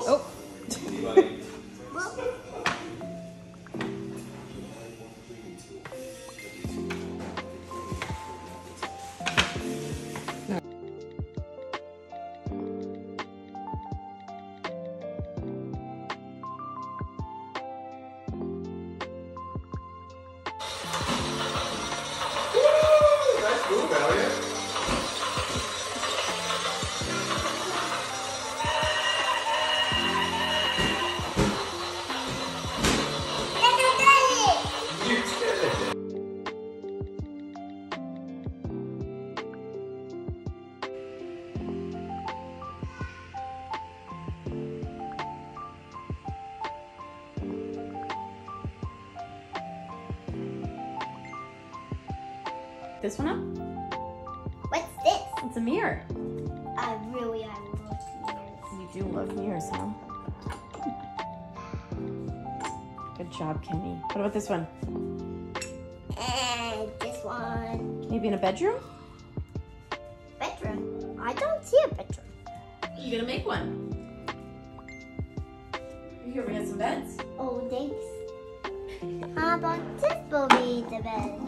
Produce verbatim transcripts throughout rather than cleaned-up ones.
Oh. This one up? What's this? It's a mirror. I really, I love mirrors. You do love mirrors, huh? Good job, Kenny. What about this one? And this one. Maybe in a bedroom? Bedroom? I don't see a bedroom. You gonna make one? Here, we got some beds. Oh, thanks. How about this will be the bed?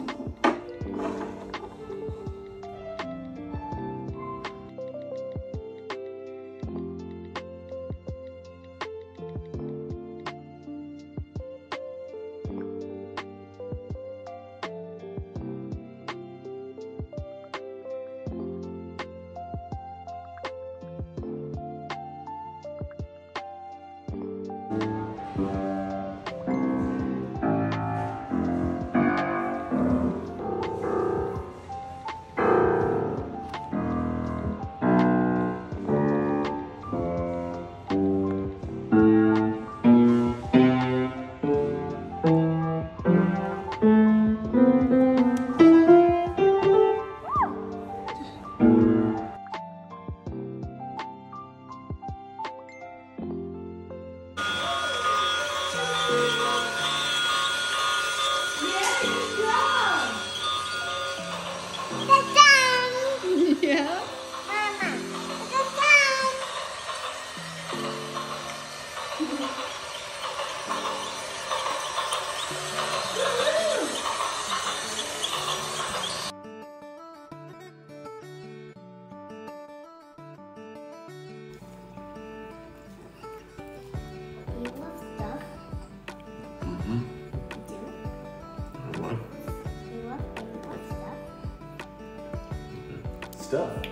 Yeah? Mama, it's done. You love stuff? Mm-hmm. You do? What? You love, you love stuff? Stuff?